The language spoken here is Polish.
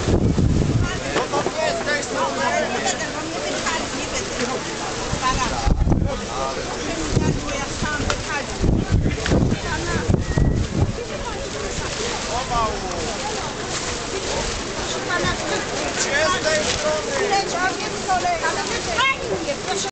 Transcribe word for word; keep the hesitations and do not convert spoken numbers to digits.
No to nie z tej strony. Gdzie z tej strony?